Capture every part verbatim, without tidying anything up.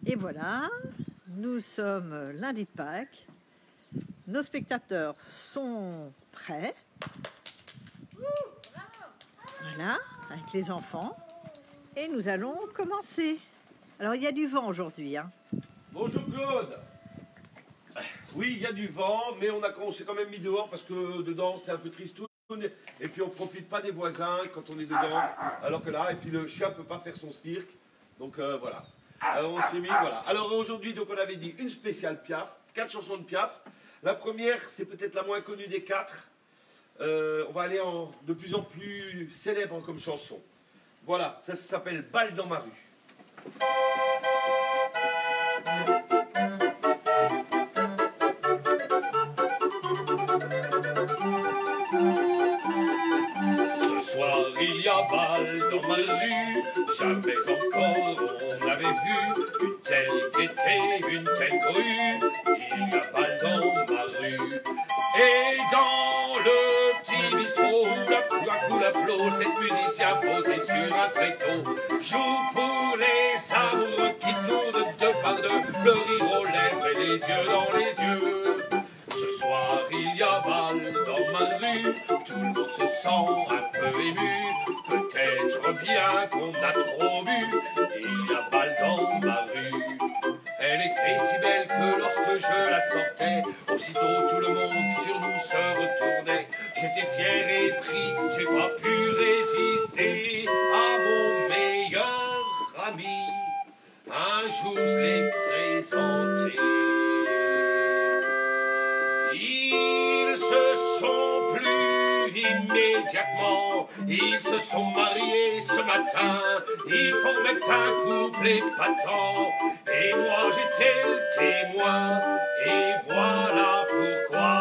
Et voilà, nous sommes lundi de Pâques. Nos spectateurs sont prêts. Voilà, avec les enfants. Et nous allons commencer. Alors, il y a du vent aujourd'hui. Hein. Bonjour Claude. Oui, il y a du vent, mais on, a, on s'est quand même mis dehors parce que dedans, c'est un peu tristoun. Et puis, on ne profite pas des voisins quand on est dedans. Alors que là, et puis le chien ne peut pas faire son cirque. Donc, euh, voilà. Alors, on s'est mis, voilà. Alors, aujourd'hui, donc, on avait dit une spéciale Piaf. Quatre chansons de Piaf. La première, c'est peut-être la moins connue des quatre. Euh, on va aller en de plus en plus célèbre comme chanson. Voilà, ça, ça s'appelle Balle dans ma rue. Ce soir il y a balle dans ma rue, jamais encore on n'avait vu une telle gaieté, une telle cohue. Il y a balle dans ma rue. Et dans le petit bistrot où la poule coule à flot, cette musicien posé sur un tréteau joue pour les amoureux qui tournent deux par deux, le rire aux lèvres et les yeux dans les yeux. Ce soir il y a balle dans ma rue, tout le monde se sent un peu ému. Peut-être bien qu'on a trop bu, il y a balle dans ma rue. Elle était si belle que lorsque je la sortais, aussitôt tout le monde sur nous se retournait. J'étais fier et pris, j'ai pas pu résister à mon meilleur ami. Un jour je l'ai présenté. Ils se sont plus immédiatement, ils se sont mariés ce matin, ils formaient un couple épatant, et moi j'étais le témoin, et voilà pourquoi.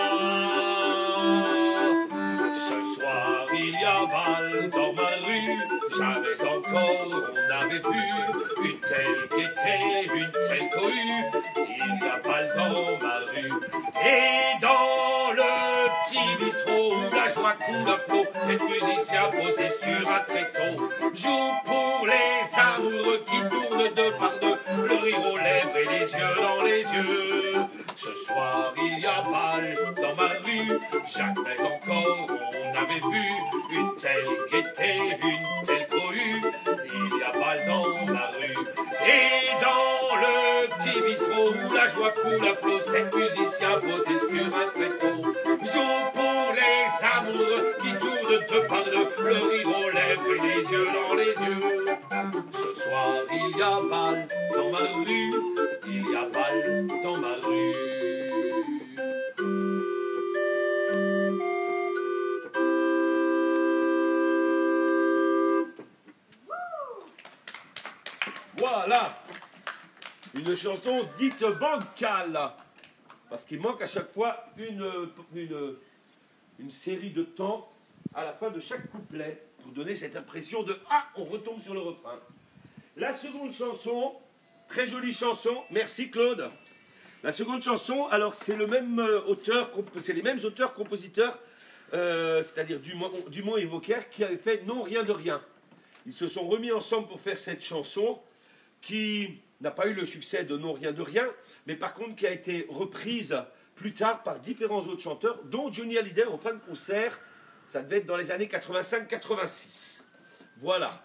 Ce soir il y a balle dans ma rue, jamais encore on avait vu une telle gaieté, une telle cohue. Il y a balle dans ma rue. Et dans le petit bistrot où la joie coule à flot, cette musicien posé sur un tréteau joue pour les amoureux qui tournent deux par deux, le rire aux lèvres et les yeux dans les yeux. Ce soir il y a balle dans ma rue, jamais encore on avait vu une telle gaieté, une telle cohue. Il y a balle dans ma rue. Et dans le petit bistrot où la joie coule à flot, cette musicien posé sur un tréteau joue pour les amoureux qui tournent deux par deux, le rire aux lèvres et les yeux dans les yeux. Ce soir il y a balle dans ma rue, il y a balle dans ma rue. Voilà, une chanson dite bancale, parce qu'il manque à chaque fois une, une, une série de temps à la fin de chaque couplet, pour donner cette impression de « Ah, on retombe sur le refrain ». La seconde chanson, très jolie chanson, merci Claude. La seconde chanson, alors c'est le même auteur, c'est les mêmes auteurs, compositeurs, euh, c'est-à-dire Dumont, Dumont et Vauquer, qui avaient fait « Non, rien de rien ». Ils se sont remis ensemble pour faire cette chanson, qui n'a pas eu le succès de Non Rien de Rien, mais par contre qui a été reprise plus tard par différents autres chanteurs, dont Johnny Hallyday en fin de concert, ça devait être dans les années quatre-vingt-cinq quatre-vingt-six. Voilà.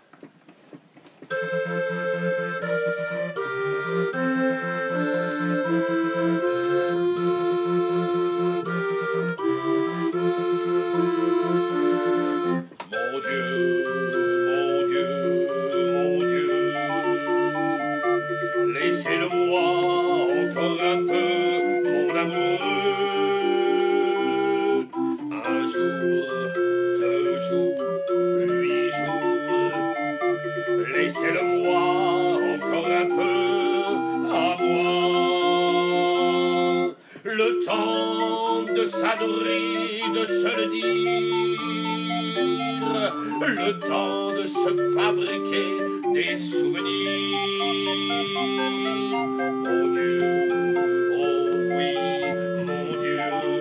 Mon Dieu, mon Dieu, mon Dieu, laissez-le-moi encore un peu, mon amoureux. Un jour, deux jours, huit jours, laissez-le-moi encore un peu à moi. Le temps de s'adorer, de se le dire, le temps de se fabriquer des souvenirs. Mon Dieu, oh oui, mon Dieu,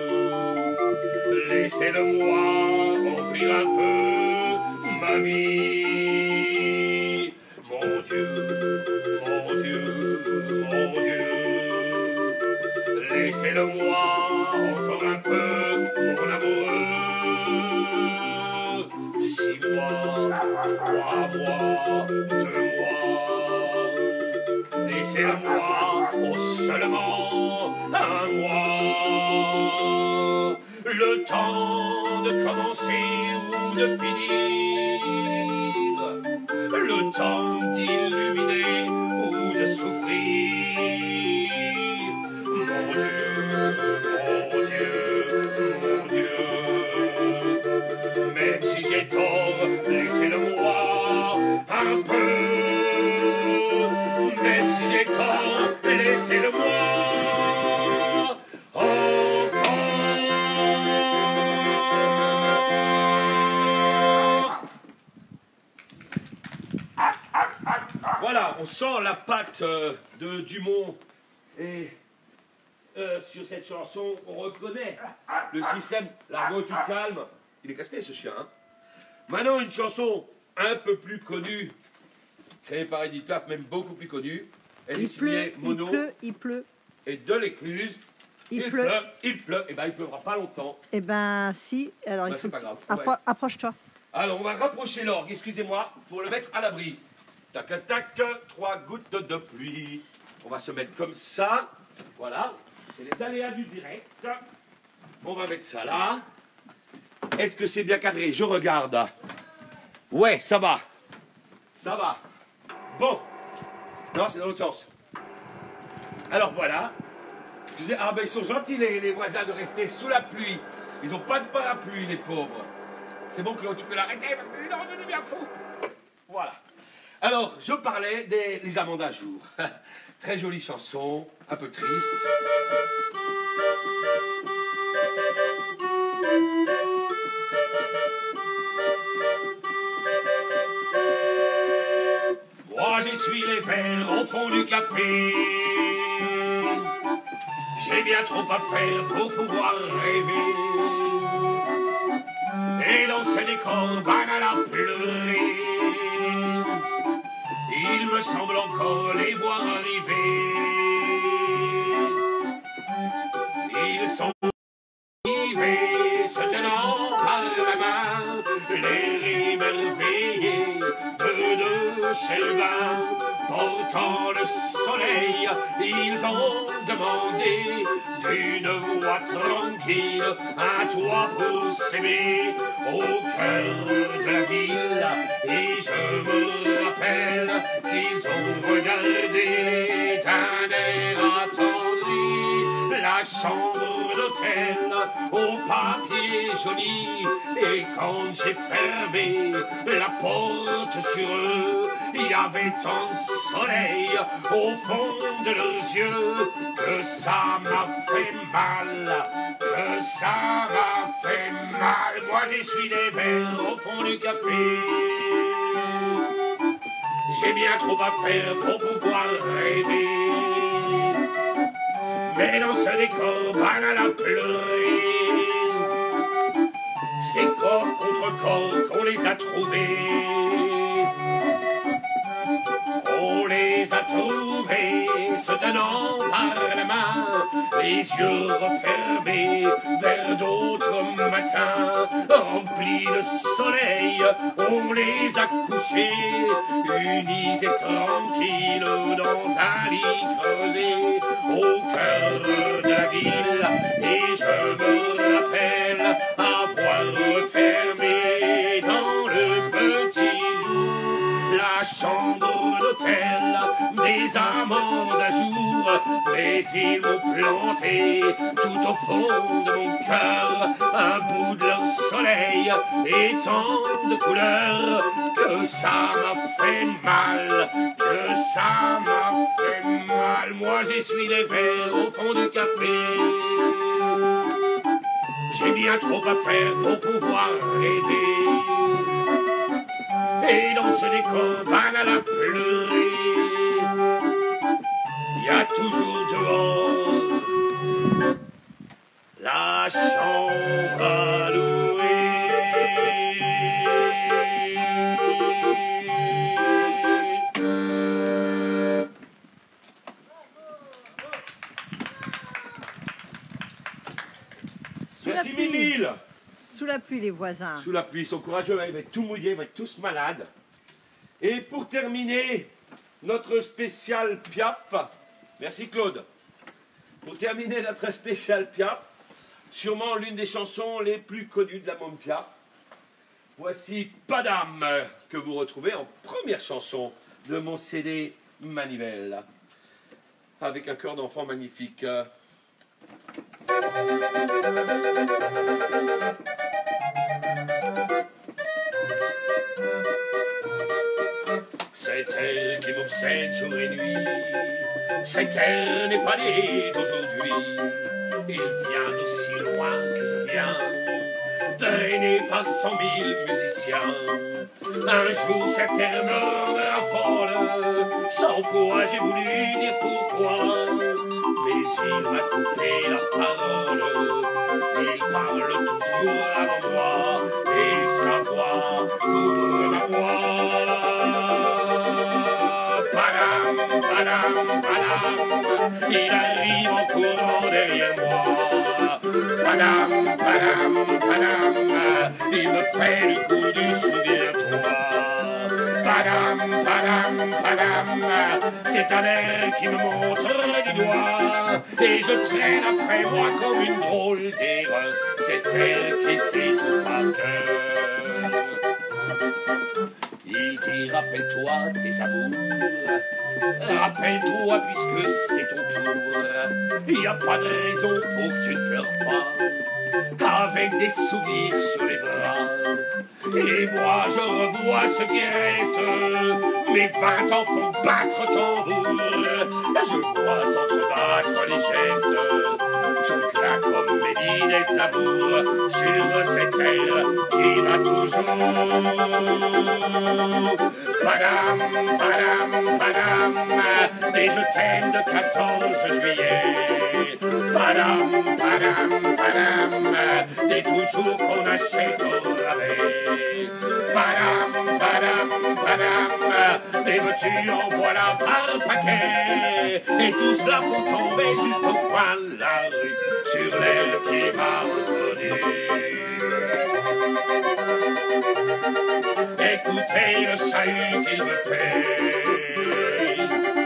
laissez-le-moi remplir un peu ma vie. Mon Dieu, mon Dieu, laissez-le-moi encore un peu, mon amoureux. Six mois, trois mois, deux mois. Laissez-le-moi, oh seulement un mois. Le temps de commencer ou de finir. Le temps d'illuminer ou de souffrir. Mon Dieu, mon Dieu, mon Dieu. Même si j'ai tort, laissez-le-moi un peu. Même si j'ai tort, laissez-le-moi encore. Voilà, on sent la patte euh, de Dumont. Et euh, sur cette chanson, on reconnaît le système, la voix du calme. Il est casse-pied ce chien. Hein. Maintenant, une chanson un peu plus connue, créée par Edith Piaf, même beaucoup plus connue. Elle Il est signée pleut, il Mono pleut, il pleut. et de l'Écluse. Il, il pleut. pleut, il pleut. Et ben, il pleuvra pas longtemps. Eh ben, si. Alors, Bah, il faut c'est pas que- grave. Appro- Ouais. Approche-toi. Alors, on va rapprocher l'orgue, excusez-moi, pour le mettre à l'abri. Tac, tac, tac, trois gouttes de pluie. On va se mettre comme ça. Voilà. C'est les aléas du direct. On va mettre ça là. Est-ce que c'est bien cadré? Je regarde. Ouais, ça va. Ça va. Bon. Non, c'est dans l'autre sens. Alors voilà. Excusez, ah ben ils sont gentils les, les voisins de rester sous la pluie. Ils n'ont pas de parapluie, les pauvres. C'est bon, Claude, tu peux l'arrêter parce que sinon on devient bien fou. Voilà. Alors, je parlais des les amants d'un jour. Très jolie chanson, un peu triste. Moi j'essuie les verres au fond du café. J'ai bien trop à faire pour pouvoir rêver. Et dans ce décor banal à pleurer, il me semble encore les voir arriver. Ils sont arrivés, se tenant par la main, l'air émerveillé de deux chérubins. Portant le soleil, ils ont demandé d'une voix tranquille un toit pour s'aimer au cœur de la ville. Et je me rappelle qu'ils ont regardé d'un air attendri la chambre d'hôtel au papier jauni. Et quand j'ai fermé la porte sur eux, il y avait tant de soleil au fond de leurs yeux que ça m'a fait mal, que ça m'a fait mal. Moi j'essuie les verres au fond du café. J'ai bien trop à faire pour pouvoir rêver. Mais dans ce décor banal à pleurer, c'est corps contre corps qu'on les a trouvés. On les a trouvés se tenant par la main, les yeux refermés vers d'autres matins. Remplis de soleil, on les a couchés, unis et tranquilles dans un lit creusé au cœur de la ville. Et je me rappelle avoir refermé dans le petit jour la chambre d'hôtel des amants d'un jour. Mais ils m'ont planté tout au fond de mon cœur un bout de leur soleil et tant de couleurs que ça m'a fait mal, que ça m'a fait mal. Moi j'essuie les verres au fond du café. J'ai bien trop à faire pour pouvoir rêver. Et dans ce décor banal à pleurer, il y a toujours dehors la chambre à louer. Merci la pluie. Mimile. Sous la pluie, les voisins. Sous la pluie, ils sont courageux, ils vont être tout mouillés, ils vont être tous malades. Et pour terminer, notre spécial Piaf. Merci Claude. Pour terminer notre spécial Piaf, sûrement l'une des chansons les plus connues de la Môme Piaf. Voici Padam, que vous retrouvez en première chanson de mon C D Manivelle. Avec un chœur d'enfant magnifique. C'est elle qui m'obsède jour et nuit. Cette elle n'est pas née d'aujourd'hui. Il vient d'aussi loin que je viens, traîné par cent mille musiciens. Un jour cette terre me raffole. Cent fois j'ai voulu dire pourquoi, mais il m'a coupé la parole. Il parle toujours avant moi, et sa voix couvre ma voix. Padam, padam, padam, il arrive en courant derrière moi. Padam, padam, padam, il me fait le coup du souviens-toi. Padam, padam, padam, c'est un air qui me montre du doigt, et je traîne après moi comme une drôle d'erreur. C'est elle qui sait tout par cœur. Il dit rappelle-toi tes amours, rappelle-toi puisque c'est ton tour. Il n'y a pas de raison pour que tu ne pleures pas, avec des souvenirs sur les bras. Et moi je revois ce qui reste, mes vingt ans font battre tambour. Je vois s'entrebattre les gestes, toute la comédie des amours sur cette aile qui va toujours. Padam, padam, padam, des je t'aime de quatorze juillet. Padam, padam, padam, des toujours qu'on achète au rabais. Padam, padam, padam, des me tu en voilà par paquet. Et tout cela pour tomber juste au coin de la rue, sur l'aile qui m'a reconnu. Écoutez le chahut qu'il me fait,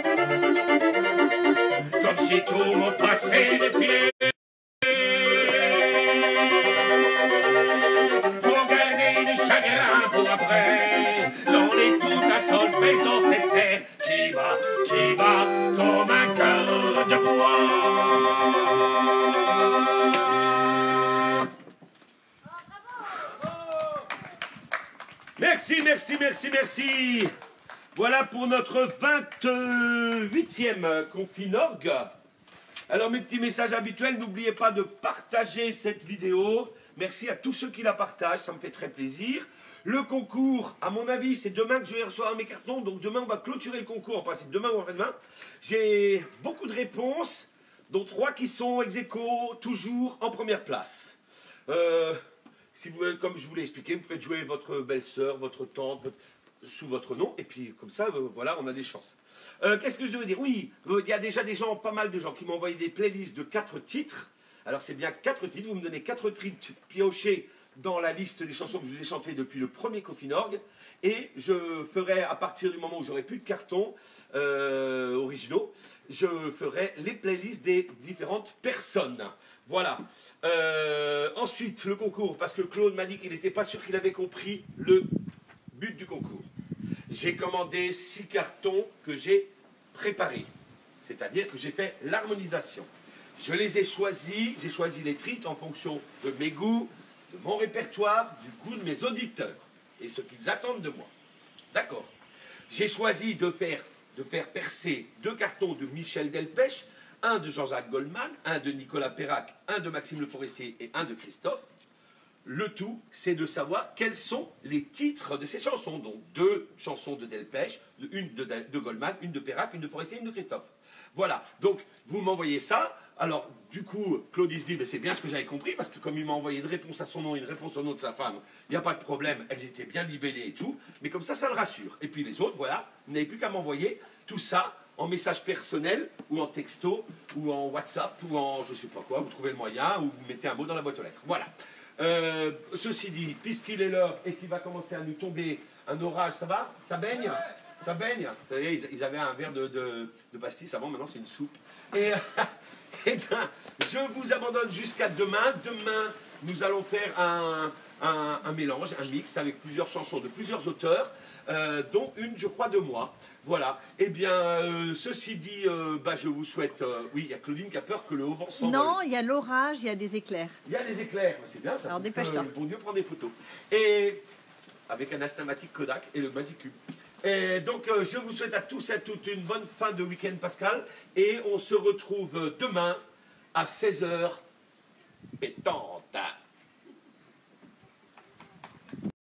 comme si tout mon passé défilait. Faut garder du chagrin pour après. J'en ai tout à solfège dans cette terre qui bat, qui bat comme un cœur de bois. Merci, merci, merci, merci. Voilà pour notre vingt-huitième Confinorgue. Alors mes petits messages habituels, n'oubliez pas de partager cette vidéo. Merci à tous ceux qui la partagent, ça me fait très plaisir. Le concours, à mon avis, c'est demain que je vais recevoir mes cartons. Donc demain, on va clôturer le concours, en principe demain ou après-demain. J'ai beaucoup de réponses, dont trois qui sont ex aequo, toujours en première place. Euh... Si vous, comme je vous l'ai expliqué, vous faites jouer votre belle-sœur, votre tante, votre, sous votre nom, et puis comme ça, euh, voilà, on a des chances. Euh, Qu'est-ce que je devais dire? Oui, il y a déjà des gens, pas mal de gens qui m'ont envoyé des playlists de quatre titres. Alors c'est bien quatre titres, vous me donnez quatre titres piochés dans la liste des chansons que je vous ai chantées depuis le premier Confinorgue, et je ferai, à partir du moment où j'aurai plus de cartons euh, originaux, je ferai les playlists des différentes personnes. Voilà. Euh, ensuite, le concours, parce que Claude m'a dit qu'il n'était pas sûr qu'il avait compris le but du concours. J'ai commandé six cartons que j'ai préparés. C'est-à-dire que j'ai fait l'harmonisation. Je les ai choisis, j'ai choisi les titres en fonction de mes goûts, de mon répertoire, du goût de mes auditeurs et ce qu'ils attendent de moi. D'accord. J'ai choisi de faire, de faire percer deux cartons de Michel Delpech, un de Jean-Jacques Goldman, un de Nicolas Perrac, un de Maxime Le Forestier et un de Christophe. Le tout, c'est de savoir quels sont les titres de ces chansons. Donc deux chansons de Delpech, une de, de Goldman, une de Perrac, une de Forestier, une de Christophe. Voilà, donc vous m'envoyez ça. Alors du coup, Claude se dit, mais c'est bien ce que j'avais compris, parce que comme il m'a envoyé une réponse à son nom et une réponse au nom de sa femme, il n'y a pas de problème, elles étaient bien libellées et tout. Mais comme ça, ça le rassure. Et puis les autres, voilà, vous n'avez plus qu'à m'envoyer tout ça en message personnel, ou en texto, ou en WhatsApp, ou en je sais pas quoi, vous trouvez le moyen, ou vous mettez un mot dans la boîte aux lettres. Voilà. Euh, ceci dit, puisqu'il est l'heure et qu'il va commencer à nous tomber un orage, ça va? Ça baigne? Ça baigne? Vous savez, ils, ils avaient un verre de, de, de pastis avant, maintenant c'est une soupe. Et, et bien, je vous abandonne jusqu'à demain. Demain, nous allons faire un, un, un mélange, un mix avec plusieurs chansons de plusieurs auteurs, euh, dont une, je crois, de moi. Voilà. Eh bien, euh, ceci dit, euh, bah, je vous souhaite... Euh, oui, il y a Claudine qui a peur que le haut vent s'envole. Non, il y a l'orage, il y a des éclairs. Il y a des éclairs, c'est bien ça. Alors dépêche-toi. Le bon Dieu prend des photos. Et avec un asthmatique Kodak et le Basicube. Et donc, euh, je vous souhaite à tous et à toutes une bonne fin de week-end Pascal. Et on se retrouve demain à seize heures pétant.